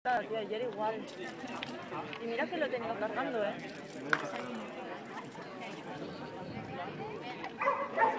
Claro, tío, ayer igual. Y mira que lo he tenido cargando, ¿eh?